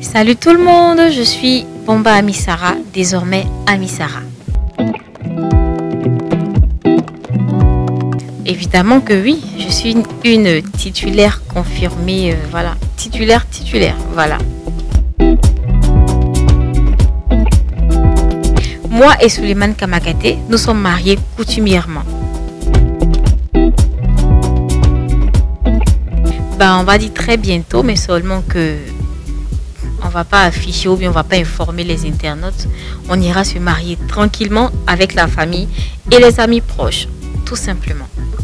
Salut tout le monde, je suis Bomba Amisara, désormais Amisara. Évidemment que oui, je suis une titulaire confirmée, voilà, titulaire, voilà. Moi et Suleiman Kamagaté, nous sommes mariés coutumièrement. On va dire très bientôt, mais seulement que on va pas afficher ou bien on va pas informer les internautes. On ira se marier tranquillement avec la famille et les amis proches, tout simplement.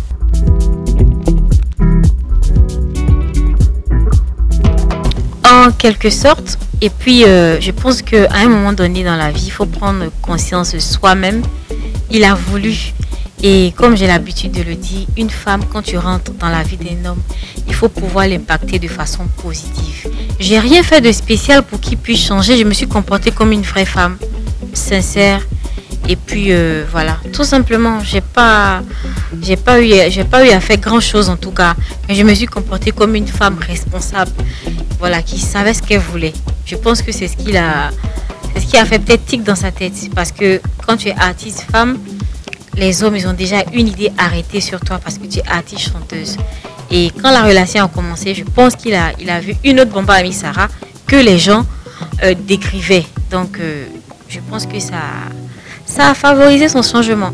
En quelque sorte. Et puis je pense qu'à un moment donné dans la vie, il faut prendre conscience de soi-même. Il a voulu. Et comme j'ai l'habitude de le dire, une femme, quand tu rentres dans la vie d'un homme, il faut pouvoir l'impacter de façon positive. J'ai rien fait de spécial pour qu'il puisse changer. Je me suis comportée comme une vraie femme, sincère. Et puis voilà, tout simplement, j'ai pas eu à faire grand chose en tout cas. Mais je me suis comportée comme une femme responsable, voilà, qui savait ce qu'elle voulait. Je pense que c'est ce qui a fait peut-être tic dans sa tête. Parce que quand tu es artiste femme, les hommes, ils ont déjà une idée arrêtée sur toi parce que tu es artiste chanteuse. Et quand la relation a commencé, je pense qu'il a vu une autre Bomba Amisara que les gens décrivaient. Donc, je pense que ça a favorisé son changement.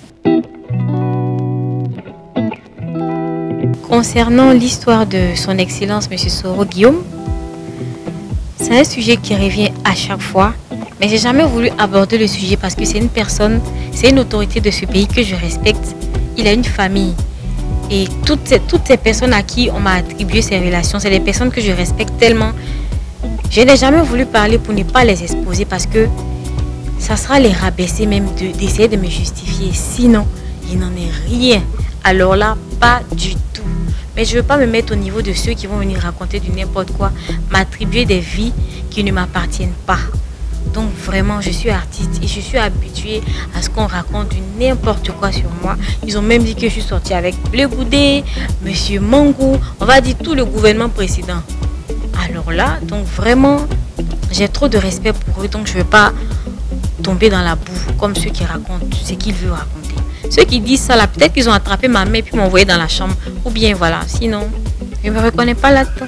Concernant l'histoire de son Excellence, M. Soro Guillaume, c'est un sujet qui revient à chaque fois. Mais j'ai jamais voulu aborder le sujet parce que c'est une personne, c'est une autorité de ce pays que je respecte. Il a une famille. Et toutes ces personnes à qui on m'a attribué ces relations, c'est des personnes que je respecte tellement. Je n'ai jamais voulu parler pour ne pas les exposer parce que ça sera les rabaisser même d'essayer de me justifier. Sinon, il n'en est rien. Alors là, pas du tout. Mais je ne veux pas me mettre au niveau de ceux qui vont venir raconter du n'importe quoi, m'attribuer des vies qui ne m'appartiennent pas. Donc vraiment, je suis artiste et je suis habituée à ce qu'on raconte du n'importe quoi sur moi. Ils ont même dit que je suis sortie avec Bleu Goudé, Monsieur Mangou, on va dire tout le gouvernement précédent. Alors là, donc vraiment, j'ai trop de respect pour eux, donc je ne veux pas tomber dans la boue comme ceux qui racontent ce qu'ils veulent raconter. Ceux qui disent ça là, peut-être qu'ils ont attrapé ma main puis m'ont envoyé dans la chambre. Ou bien voilà, sinon, je ne me reconnais pas là-dedans.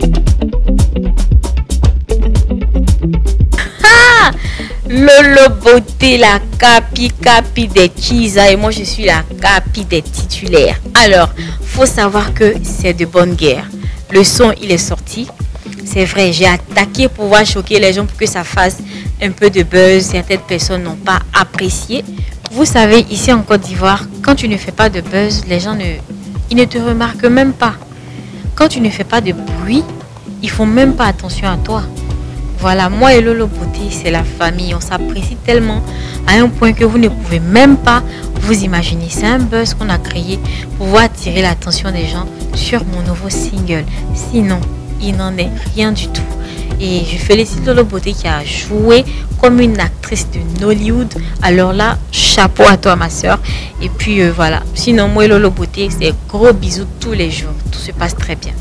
Lolo Beauté, la capi des Chiza, et moi je suis la capi des titulaires. Alors, faut savoir que c'est de bonne guerre. Le son, il est sorti. C'est vrai, j'ai attaqué pour pouvoir choquer les gens pour que ça fasse un peu de buzz. Certaines personnes n'ont pas apprécié. Vous savez, ici en Côte d'Ivoire, quand tu ne fais pas de buzz, les gens ne te remarquent même pas. Quand tu ne fais pas de bruit, ils font même pas attention à toi. Voilà, moi et Lolo Beauté, c'est la famille. On s'apprécie tellement à un point que vous ne pouvez même pas vous imaginer. C'est un buzz qu'on a créé pour pouvoir attirer l'attention des gens sur mon nouveau single. Sinon, il n'en est rien du tout. Et je félicite Lolo Beauté qui a joué comme une actrice de Nollywood. Alors là, chapeau à toi ma soeur. Et puis voilà. Sinon, moi et Lolo Beauté, c'est gros bisous tous les jours. Tout se passe très bien.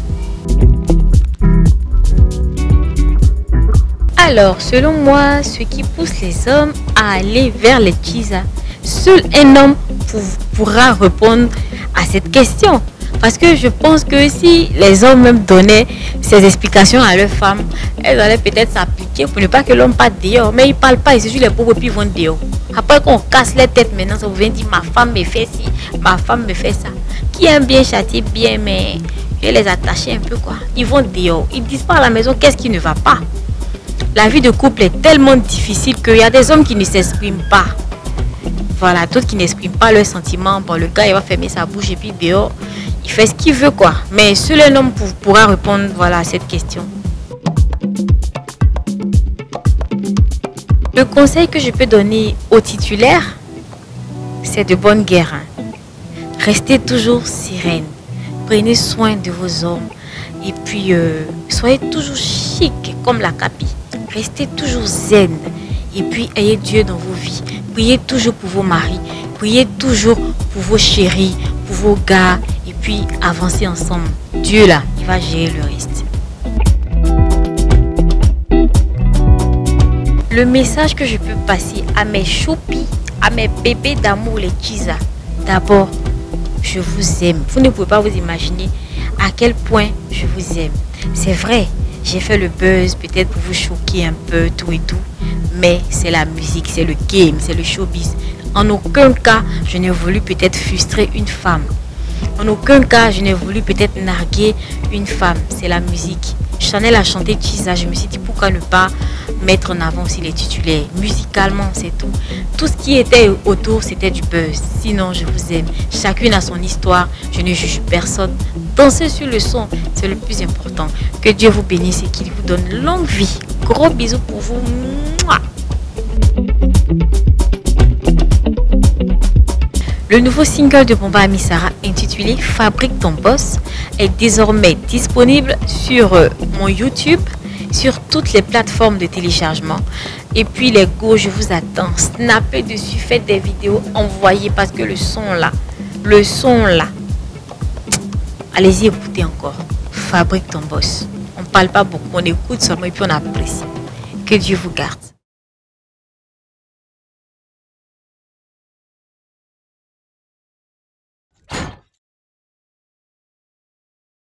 Alors, selon moi, ce qui pousse les hommes à aller vers les Chiza, seul un homme pourra répondre à cette question. Parce que je pense que si les hommes même donnaient ces explications à leurs femmes, elles allaient peut-être s'appliquer pour ne pas que l'homme parte dehors. Mais ils ne parlent pas, ils se suivent les pauvres puis ils vont dehors. Après qu'on casse les têtes maintenant, ça vous vient dire ma femme me fait ci, ma femme me fait ça. Qui aime bien châtier bien, mais je vais les attacher un peu quoi. Ils vont dehors, ils disent pas à la maison qu'est-ce qui ne va pas. La vie de couple est tellement difficile qu'il y a des hommes qui ne s'expriment pas. Voilà, d'autres qui n'expriment pas leurs sentiments. Bon, le gars, il va fermer sa bouche et puis dehors, il fait ce qu'il veut, quoi. Mais seul un homme pourra répondre, voilà, à cette question. Le conseil que je peux donner aux titulaires, c'est de bonne guerre. Hein. Restez toujours sereine. Prenez soin de vos hommes. Et puis, soyez toujours chic comme la capi. Restez toujours zen. Et puis, ayez Dieu dans vos vies. Priez toujours pour vos maris. Priez toujours pour vos chéris, pour vos gars. Et puis, avancez ensemble. Dieu, là, il va gérer le reste. Le message que je peux passer à mes choupis, à mes bébés d'amour, les Chiza. D'abord, je vous aime. Vous ne pouvez pas vous imaginer à quel point je vous aime. C'est vrai, j'ai fait le buzz peut-être pour vous choquer un peu, tout et tout. Mais c'est la musique, c'est le game, c'est le showbiz. En aucun cas, je n'ai voulu peut-être frustrer une femme. En aucun cas, je n'ai voulu peut-être narguer une femme. C'est la musique. Chanel a chanté Chiza. Je me suis dit pourquoi ne pas mettre en avant aussi les titulaires. Musicalement, c'est tout. Tout ce qui était autour, c'était du buzz. Sinon, je vous aime. Chacune a son histoire. Je ne juge personne. Dansez sur le son, c'est le plus important. Que Dieu vous bénisse et qu'il vous donne longue vie. Gros bisous pour vous. Mouah. Le nouveau single de Bomba Amissara intitulé Fabrique ton boss est désormais disponible sur mon YouTube, sur toutes les plateformes de téléchargement. Et puis les go, je vous attends. Snappez dessus, faites des vidéos, envoyez parce que le son là, allez-y écoutez encore. Fabrique ton boss. On parle pas beaucoup, on écoute seulement et puis on apprécie. Que Dieu vous garde.